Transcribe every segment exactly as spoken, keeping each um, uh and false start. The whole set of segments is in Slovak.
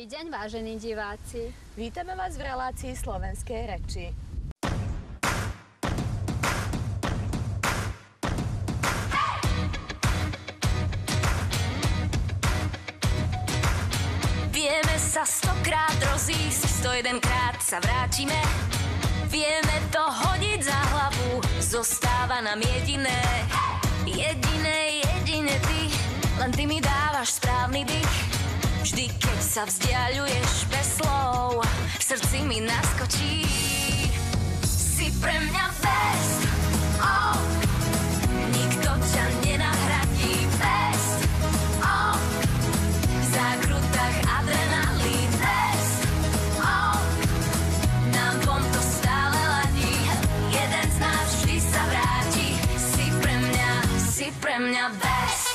Dobrý deň, vážení diváci. Vítame vás v relácii Slovenskej reči. Vieme sa stokrát rozísť, sto jedenkrát sa vrátime. Vieme to hodiť za hlavu, zostáva nám jediné. Jediné, jedine ty, len ty mi dávaš správny dých. Vždy, keď sa vzdialuješ bez slov, v srdci mi naskočí. Si pre mňa best, oh, nikto ťa nenahradí. Best, oh, v zákrutách adrenalín. Best, oh, nám dvom to stále ladí. Jeden z nás vždy sa vráti. Si pre mňa, si pre mňa best.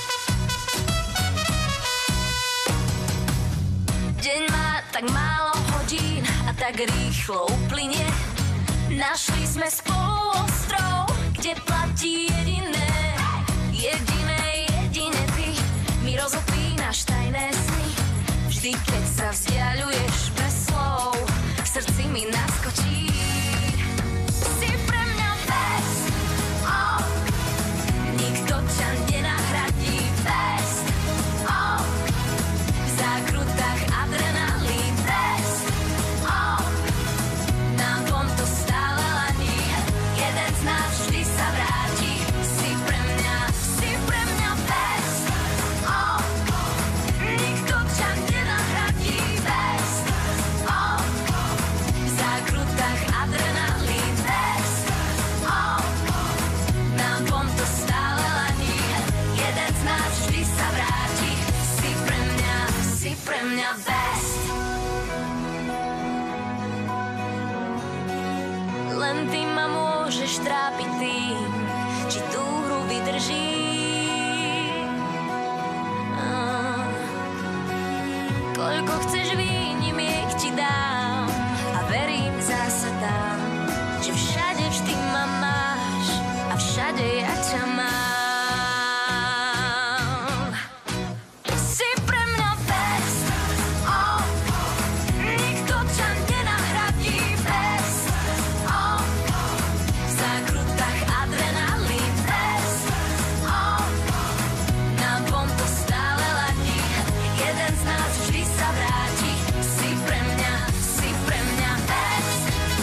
Deň má tak málo hodín a tak rýchlo uplynie. Našli sme spolu ostrov, kde platí jediné. Jediné, jedine ty mi rozopínaš tajné sny. Vždy, keď sa vzdialuješ bez slov, v srdci mi naskočí. Si pre mňa best, oh, nikto ťa nenahradí. Best, oh, v zákrutách adrenalín. Best, oh, nám dvom to stále ladí. Jeden z nás vždy sa vráti. Si pre mňa, si pre mňa best, oh, nikto ťa nenahradí. Best, oh, v zákrutách adrenalín. Best, oh, nám dvom to stále ladí. Jeden z nás vždy sa vráti. Si pre mňa, si pre mňa best. Len ty ma môžeš trápiť tým, či tú hru vydržím. Ah. Koľko chceš výnimiek ti dám a verím zasa tam, že všade vždy ma máš a všade ja ťa mám. Si pre mňa best, oh, nikto ťa nenahradí. Best, oh, v zákrutách adrenalín. Best, oh, nám dvom to stále ladí. Jeden z nás vždy sa vráti. Si pre mňa, si pre mňa best.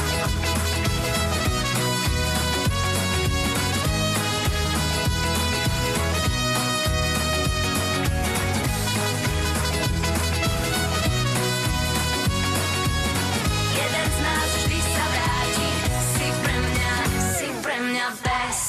Jeden z nás vždy sa vráti. Si pre mňa, si pre mňa best.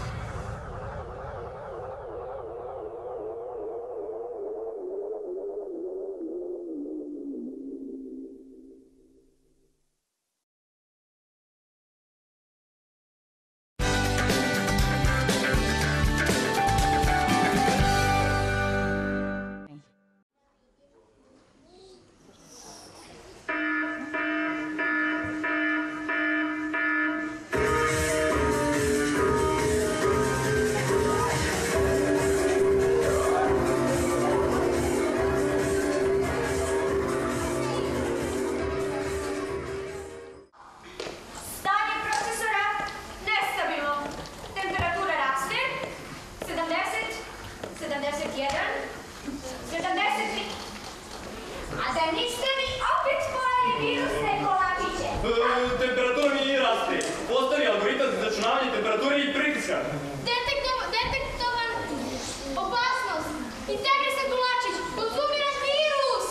Stanje procesora nestabilno. Temperatura raste. sedemdeset, sedemdeset jedan, sedemdeset tri. A da niste mi opet spojili virusne kolačiće? Temperatura mi nije raste. Postavi algoritam za izračunavanje temperature i pritiska. Detektovan, detektovan opasnost. Integrisan kolačić, konzumiran virus.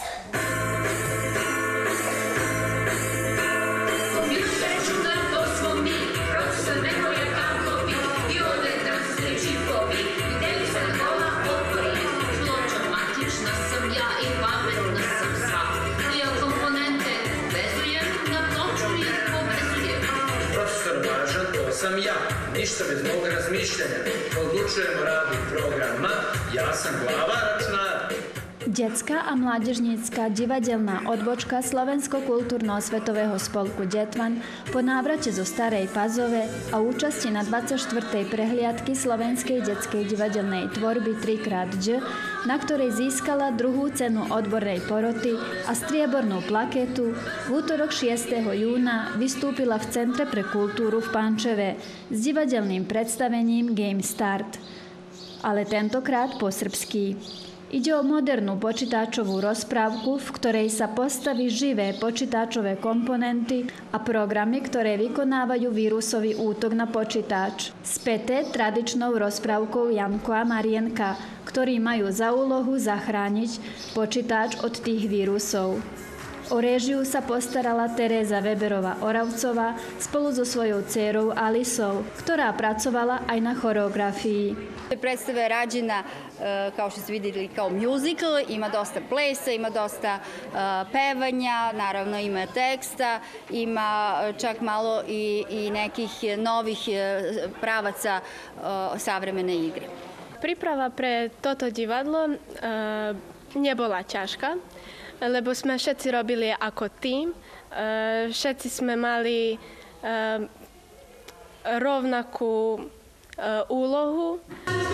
Kompjuter računa, to smo mi, procesor neko je tankovi, diode, tranzistori, čipovi, intelisan kola, otvori, ploča matična sam ja i pametna sam sva. Dio komponente vezujem, na ploču ih povezujem. Profesor važan, to sam ja, ništa bez mog razmišljanja. Odlučujemo radi programa, ja sam glava računara. Detská a mládežnícka divadelná odbočka Slovensko-kultúrno-osvetového spolku Detvaň po návrate zo Starej Pazove a účasti na dvadsiatej štvrtej prehliadky slovenskej detskej divadelnej tvorby tri krát Č, na ktorej získala druhú cenu odbornej poroty a striebornú plaketu, v útorok šiesteho júna vystúpila v Centre pre kultúru v Pančeve s divadelným predstavením Game Start. Ale tentokrát po srbsky. Ide o modernú počítačovú rozprávku, v ktorej sa postaví živé počítačové komponenty a programy, ktoré vykonávajú vírusový útok na počítač. Späté tradičnou rozprávkou Janko a Marienka, ktorí majú za úlohu zachrániť počítač od tých vírusov. O réžiu sa postarala Teréza Weberová-Oravcová spolu so svojou dcérou Alisou, ktorá pracovala aj na choreografiji. Predstava je rađena, kao što ste vidjeli, kao musical, ima dosta plesa, ima dosta pevanja, naravno ima teksta, ima čak malo i, i nekih novih pravaca savremene igre. Príprava pre toto divadlo nebola ťažká, lebo sme všetci robili ako tím, všetci sme mali rovnakú úlohu.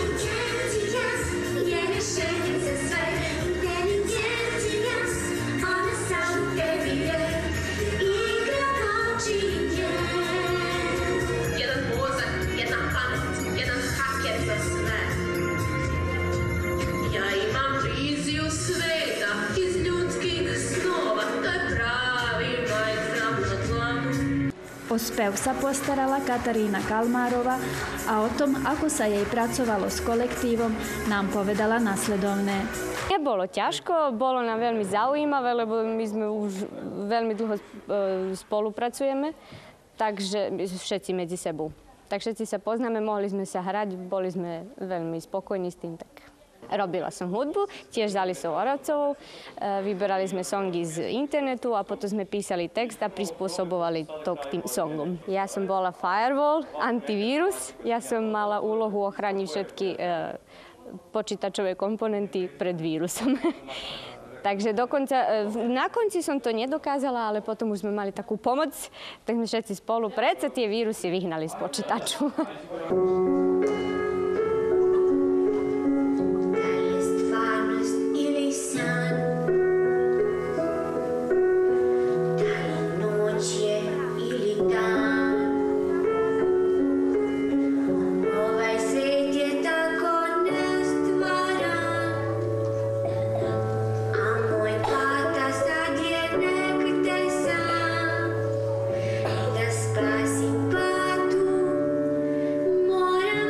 Jedan mozak, jedna pamet, jedan haker za sve. Ja imam viziju sveta iz ljudskih snova, to je pravi Minecraft na tlamu. O spev sa postarala Katarína Kalmárova a o tom, ako sa jej pracovalo s kolektívom, nám povedala nasledovné. Nebolo ťažko, bolo nám veľmi zaujímavé, lebo my sme už veľmi dlho spolupracujeme, takže všetci medzi sebou. Tak všetci sa poznáme, mohli sme sa hrať, boli sme veľmi spokojní s tým. Tak. Robila som hudbu, tiež s Alisou Oravcovou, vyberali sme songy z internetu a potom sme písali text a prispôsobovali to k tým songom. Ja som bola firewall, antivírus, ja som mala úlohu ochrániť všetky e, počítačové komponenty pred vírusom. Takže dokonca, na konci som to nedokázala, ale potom už sme mali takú pomoc, tak sme všetci spolu predsa tie vírusy vyhnali z počítaču. More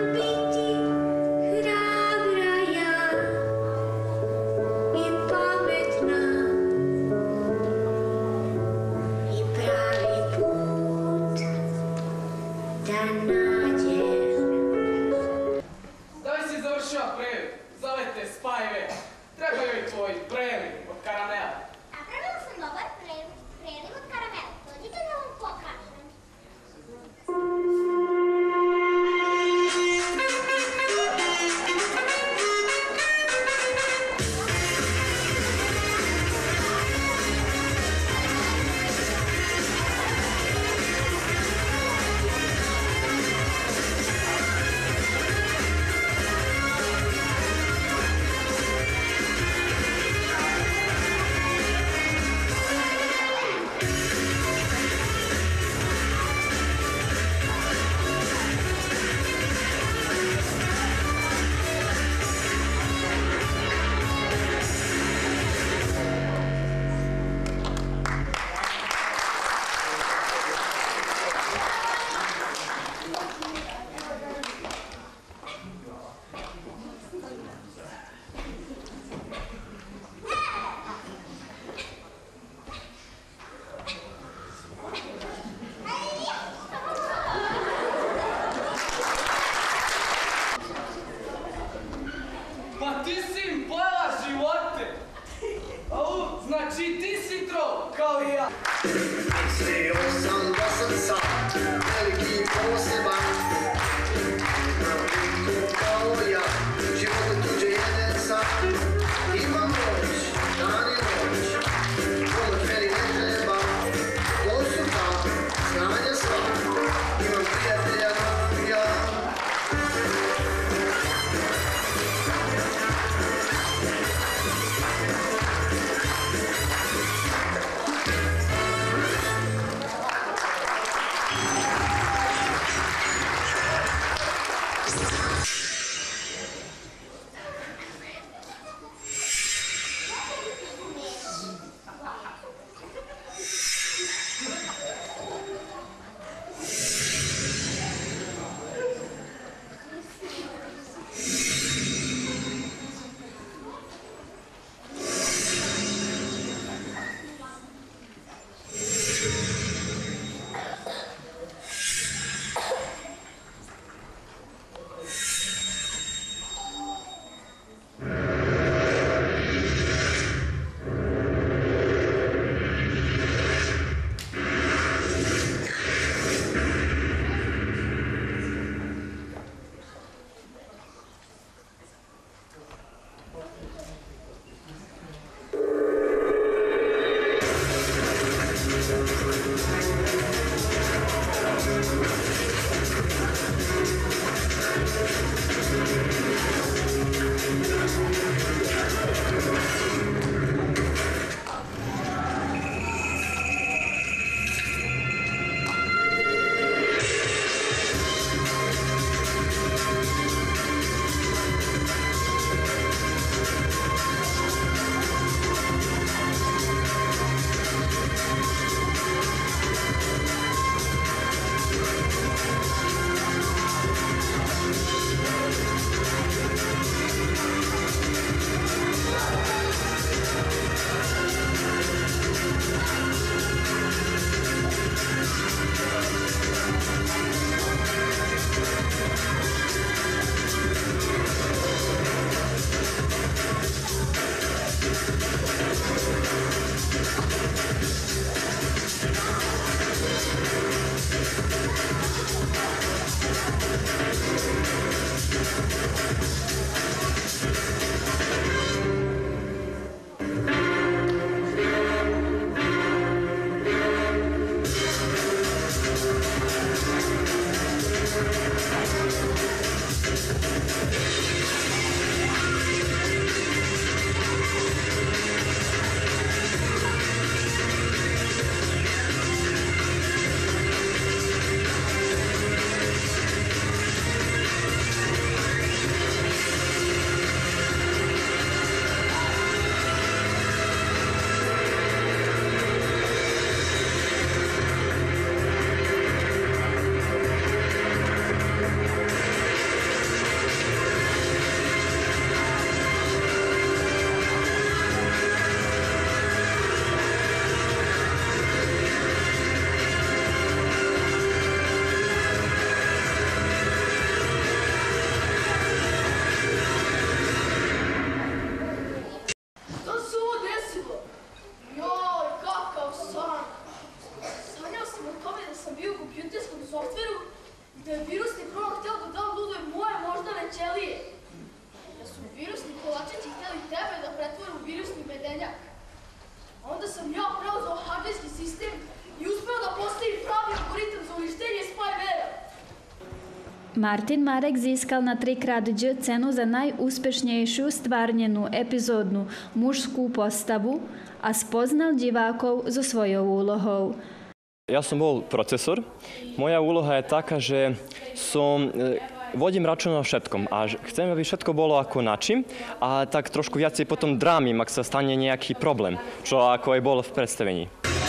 Martin Marek získal na trikrát Dž cenu za najúspešnejšiu stvárnenú epizódnu mužskú postavu a spoznal divákov so svojou úlohou. Ja som bol procesor. Moja úloha je taká, že som... vodím račun o všetkom a chcem, aby všetko bolo ako načím a tak trošku viacej potom drámim, ak sa stane nejaký problém, čo ako aj bolo v predstavení.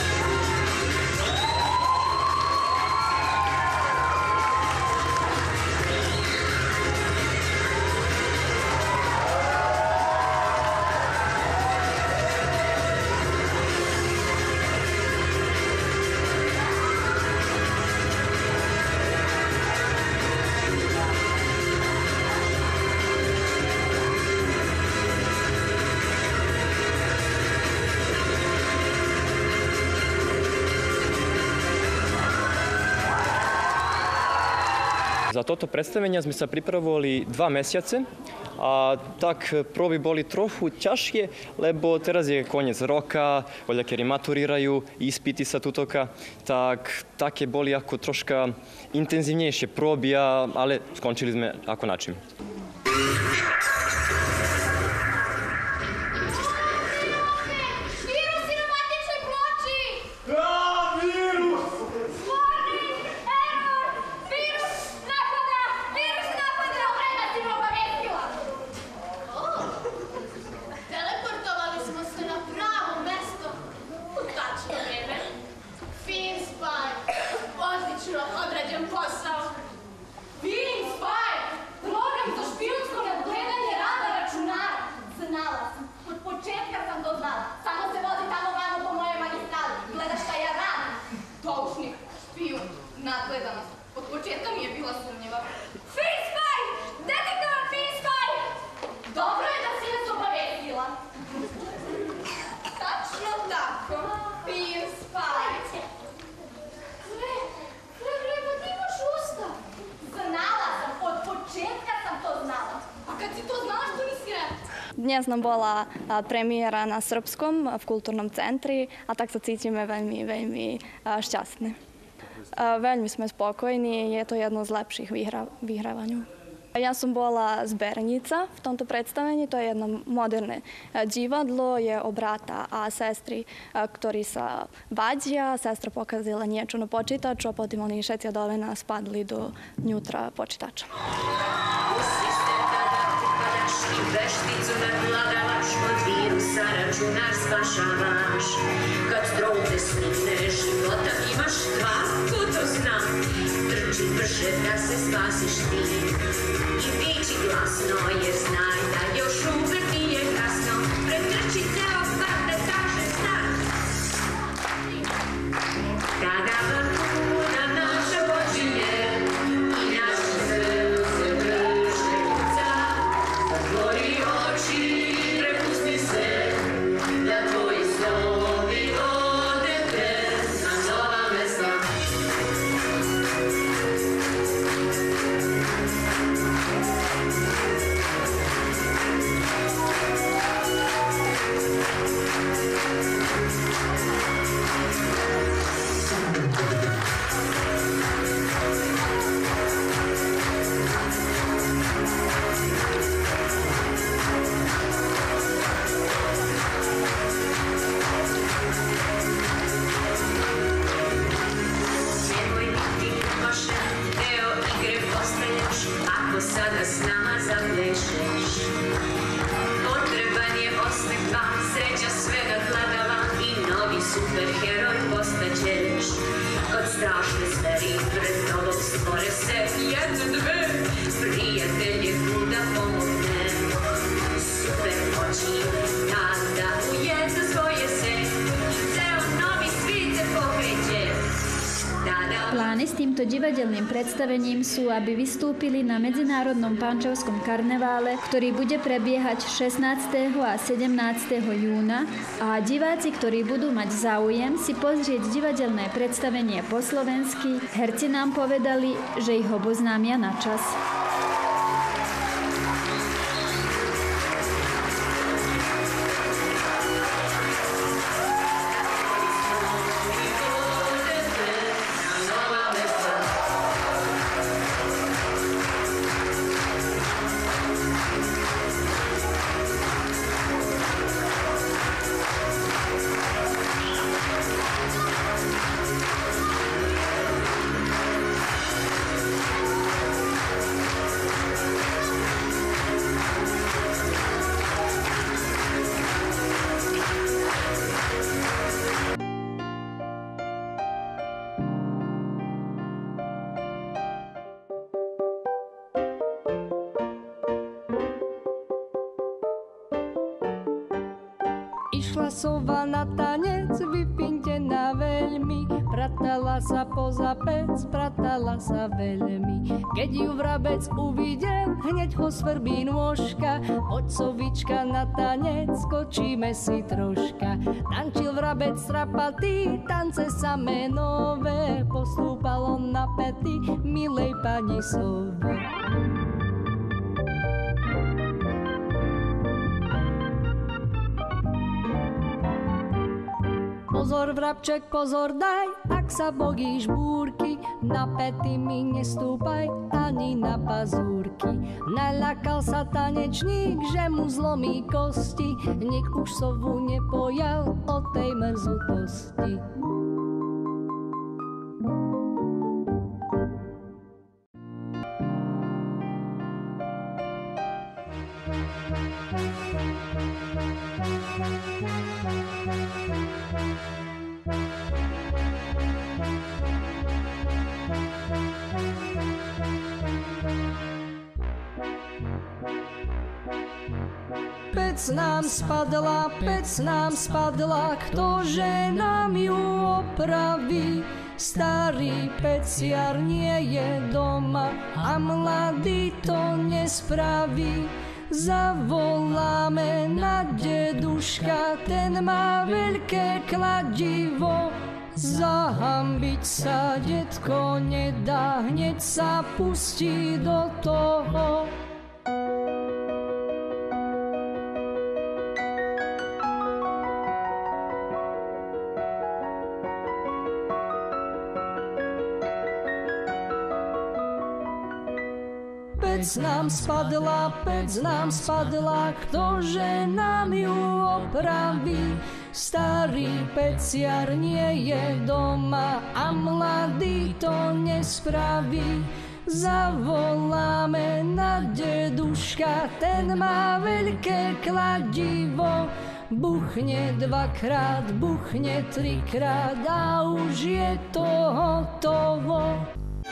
Za toto predstavenie sme sa pripravovali dva mesiace a tak proby boli trochu ťažšie, lebo teraz je koniec roka, voľakéri maturírajú, ispity sa tutoka, tak také boli ako troška intenzívnejšie proby, ale skončili sme ako načím. Vírus napadá! Vírus napadá! Dnes nám bola premiéra na Srbskom v kultúrnom centri a tak sa cítime veľmi, veľmi šťastní. Veľmi sme spokojní, je to jedno z lepších vyhra- vyhrávaní. Ja som bola zbernica v tomto predstavení, to je jedno moderné divadlo, je o brata a sestry, ktorí sa vadia. Sestra pokazila niečo na počítaču a potom oni všetci dole nás spadli do vnútra počítača. Vešticu nadvladavaš, od vírusa računar spašavaš. Kad troude snikne života, imaš dva, ko to znam. Trči brže da se spasiš ti i viči glasno, jer znaj da još uvek nije kasno. Pretrči ceo svat da kaže znak. Kada vrhuna naša počinje i naša srce brže kuca, zatvori oči, prepusti se, da tvoji snovi vode te na nova mesta. Sada s nama zaplešeš. Potreban je osmeh vam, sreća sve nadvladava i novi superheroj postaćeš. Kod strašne zveri pred tobom stvore se jedne dve, prijatelje kuda pomogne. Super moći kada ujedno svoje se i ceo novi svijet se pokreće. Plány s týmto divadelným predstavením sú, aby vystúpili na Medzinárodnom pančavskom karnevále, ktorý bude prebiehať šestnásteho a sedemnásteho júna a diváci, ktorí budú mať záujem si pozrieť divadelné predstavenie po slovensky, herci nám povedali, že ich oboznámia na čas. Išla sova na tanec, vypintená veľmi, pratala sa poza pec, pratala sa veľmi. Keď ju vrabec uvidel, hneď ho svrbí nôžka, poď sovička na tanec, skočíme si troška. Tančil vrabec strapatý, tance samé nové, postúpal on na pety, milej pani sove. Pozor, vrabček, pozor daj, ak sa bojíš búrky, na pety mi nestúpaj, ani na pazúrky. Naľakal sa tanečník, že mu zlomí kosti, nik už sovu nepojal o tej mrzutosti. Pec nám spadla, pec nám spadla, ktože nám ju opraví? Starý peciar nie je doma a mladý to nespraví. Zavoláme na deduška, ten má veľké kladivo. Zahambiť sa, detko, nedá, hneď sa pustí do toho. pec nám spadla, pec nám spadla, ktože nám ju opraví? Starý peciar nie je doma a mladý to nespraví. Zavoláme na deduška, ten má veľké kladivo. Buchne dvakrát, buchne trikrát a už je to hotovo.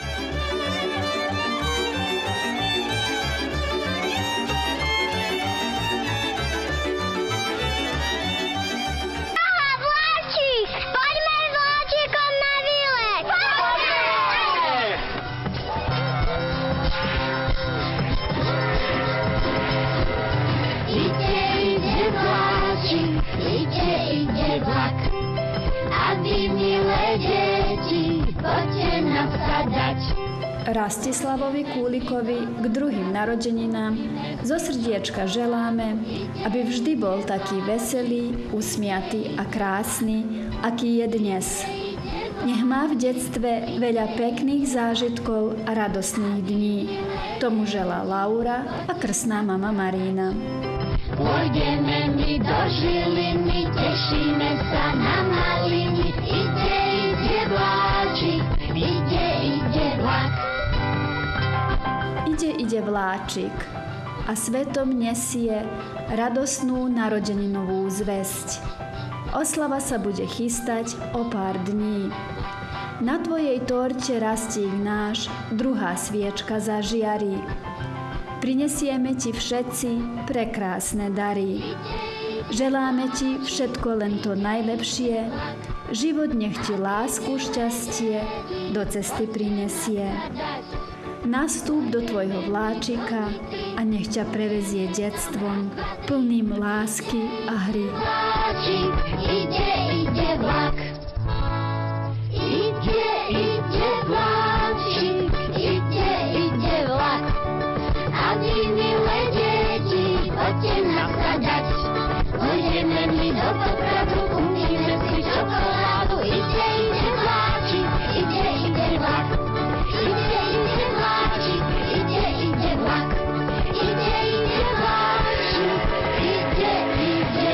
Rastislavovi Kúlikovi k druhým narodeninám zo srdiečka želáme, aby vždy bol taký veselý, usmiatý a krásny, aký je dnes. Nech má v detstve veľa pekných zážitkov a radostných dní. Tomu želá Laura a krstná mama Marína. Pôjdeme my do Žiliny, tešíme sa na maliny. Ide, ide vláčik, ide, ide vlak. Ide, ide vláčik a svetom nesie radosnú narodeninovú zvesť. Oslava sa bude chystať o pár dní. Na tvojej torte rastík náš druhá sviečka zažiarí. Prinesieme ti všetci prekrásne dary. Želáme ti všetko len to najlepšie. Život nech ti lásku, šťastie do cesty prinesie. Nastúp do tvojho vláčika a nech ťa prevezie detstvom plným lásky a hry. Vláčik, ide, ide vlak. Ide, ide vláčik, ide, ide vlak. A vy, milé deti, poďte nás hľadať. Pôjdeme my do Popradu, kúpime si čokoládu. Ide, ide vláčik, ide, ide vlak. Ide, ide vláčik, ide, ide vlak. Ide, ide vláčik, ide, ide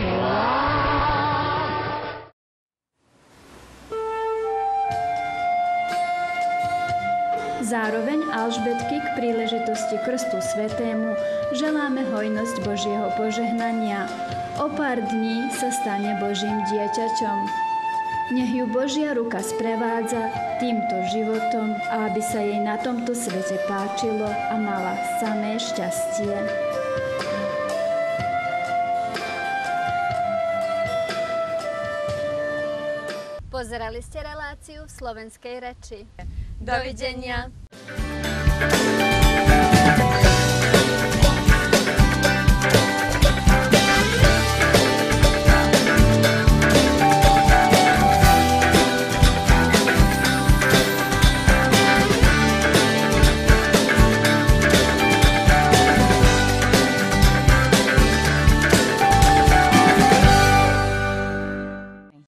vlak. Zároveň Alžbetky k príležitosti Krstu Svätému želáme hojnosť Božieho požehnania. O pár dní sa stane Božím dieťaťom. Nech ju Božia ruka sprevádza týmto životom a aby sa jej na tomto svete páčilo a mala samé šťastie. Pozerali ste reláciu v slovenskej reči. Dovidenia. Dovidenia.